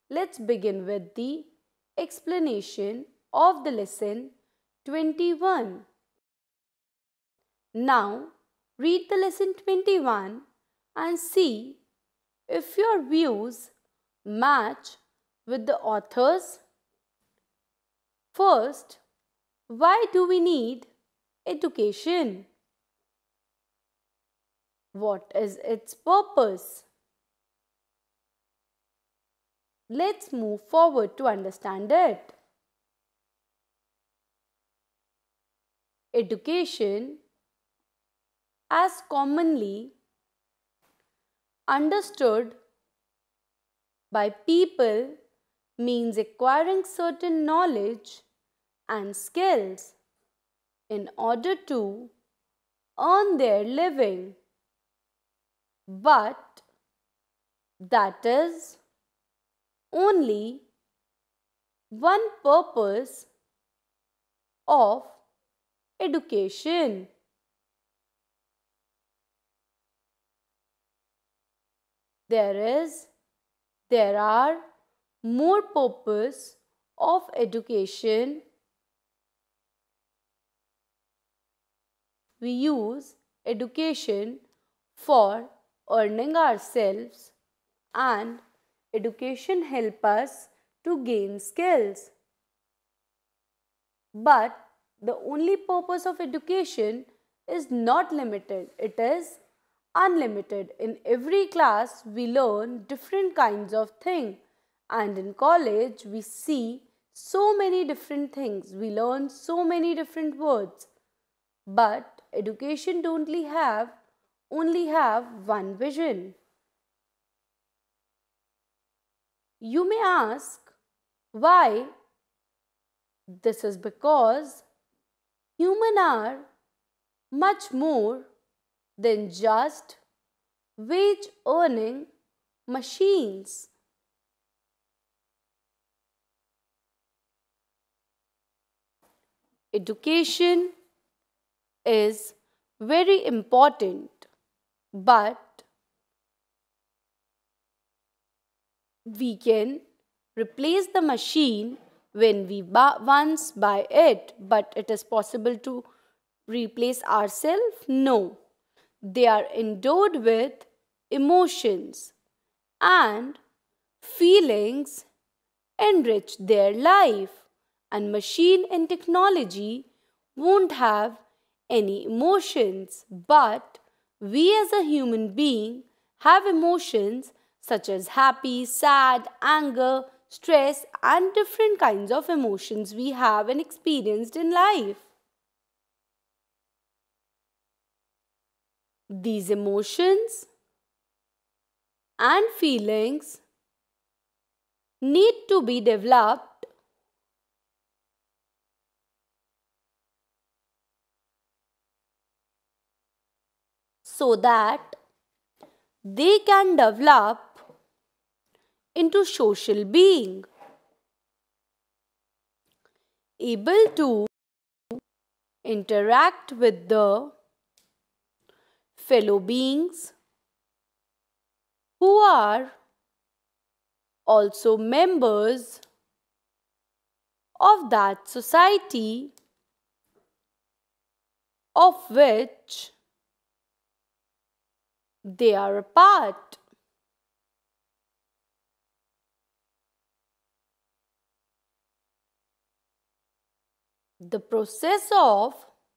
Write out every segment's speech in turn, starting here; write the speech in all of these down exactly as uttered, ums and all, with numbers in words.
let's begin with the explanation of the lesson twenty-one. Now, read the lesson twenty-one and see if your views match with the author's. First, why do we need education? What is its purpose? Let's move forward to understand it. Education, as commonly understood by people, means acquiring certain knowledge and skills in order to earn their living. But that is only one purpose of education. There is, there are more purpose of education. We use education for earning ourselves, and education help us to gain skills. But the only purpose of education is not limited, it is unlimited. In every class we learn different kinds of things, and in college we see so many different things, we learn so many different words. But education don't only have only have one vision. You may ask why? This is because humans are much more than just wage earning machines. Education is very important, but we can replace the machine when we once buy it, but it is possible to replace ourselves? No. They are endowed with emotions, and feelings enrich their life, and machine and technology won't have any emotions, but we as a human being have emotions such as happy, sad, anger, stress, and different kinds of emotions we have and experienced in life. These emotions and feelings need to be developed so that they can develop into social being, able to interact with the fellow beings who are also members of that society of which they are a part. The process of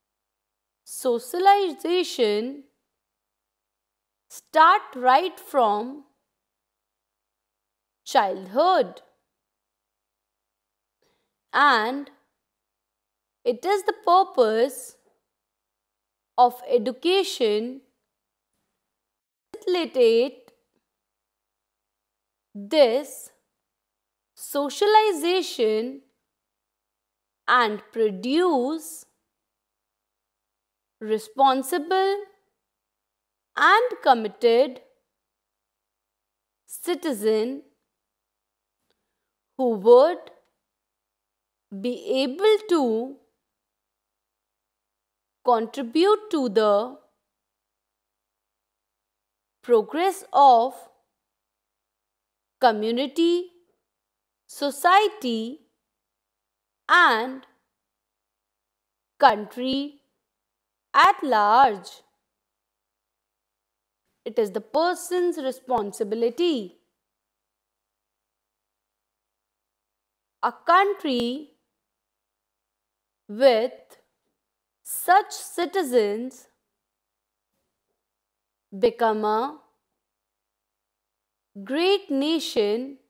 socialization start right from childhood, and it is the purpose of education to facilitate this socialization and produce responsible and committed citizen who would be able to contribute to the progress of community society, and country at large. It is the person's responsibility. A country with such citizens become a great nation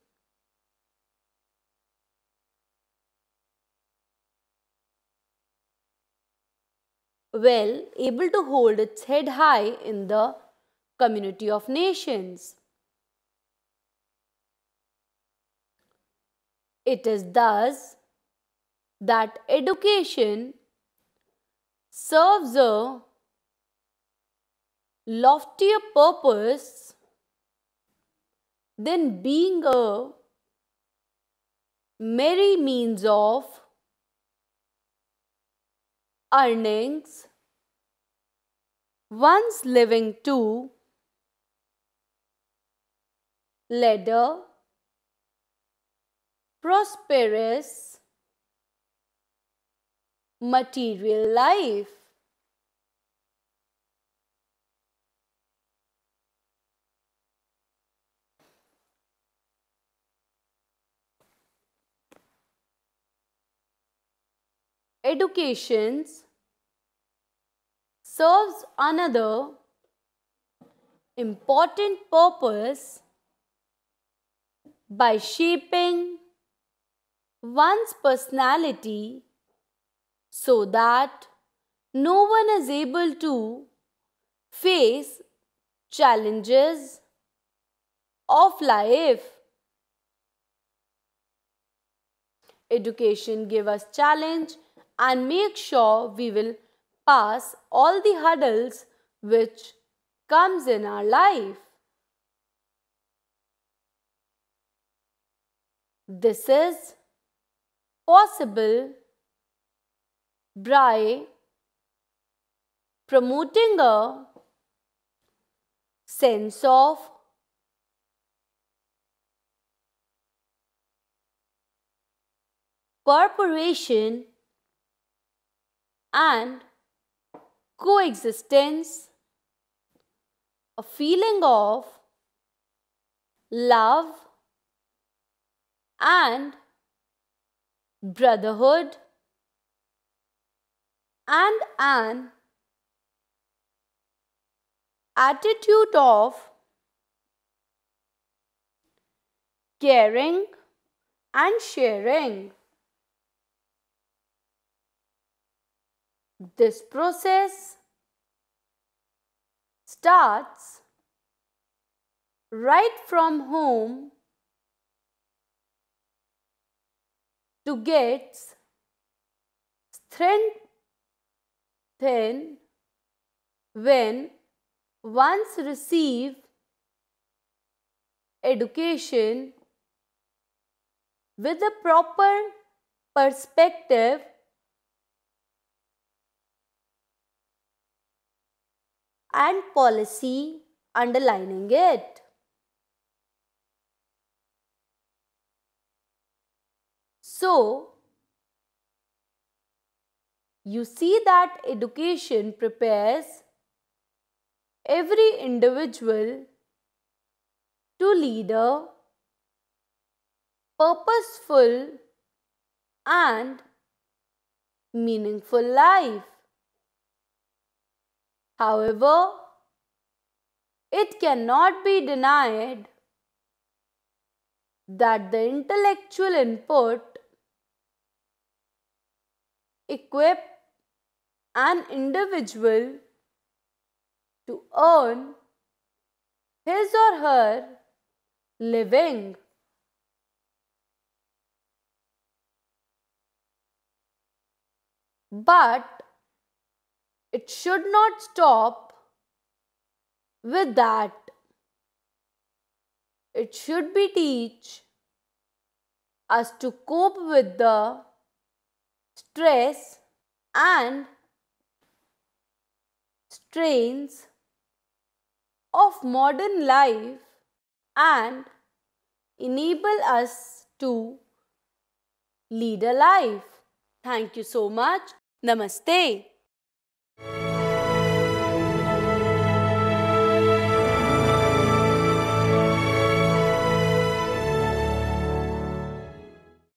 well able to hold its head high in the community of nations. It is thus that education serves a loftier purpose than being a merry means of earnings one's living to lead a prosperous material life. Education serves another important purpose by shaping one's personality so that no one is able to face challenges of life. Education gives us challenge and make sure we will pass all the hurdles which comes in our life. This is possible by promoting a sense of cooperation and coexistence, a feeling of love and brotherhood, and an attitude of caring and sharing. This process starts right from home to get strengthened when once receive education with a proper perspective and policy underlining it. So, you see that education prepares every individual to lead a purposeful and meaningful life. However, it cannot be denied that the intellectual input equip an individual to earn his or her living. But it should not stop with that. It should be teach us to cope with the stress and strains of modern life and enable us to lead a life. Thank you so much. Namaste.